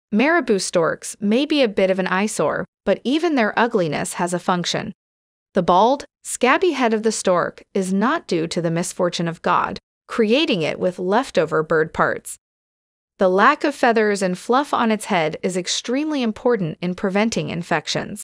Marabou storks may be a bit of an eyesore, but even their ugliness has a function. The bald, scabby head of the stork is not due to the misfortune of God, creating it with leftover bird parts. The lack of feathers and fluff on its head is extremely important in preventing infections.